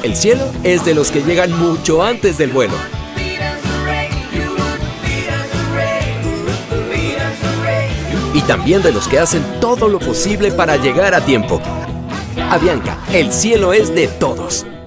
El cielo es de los que llegan mucho antes del vuelo. Y también de los que hacen todo lo posible para llegar a tiempo. Avianca, el cielo es de todos.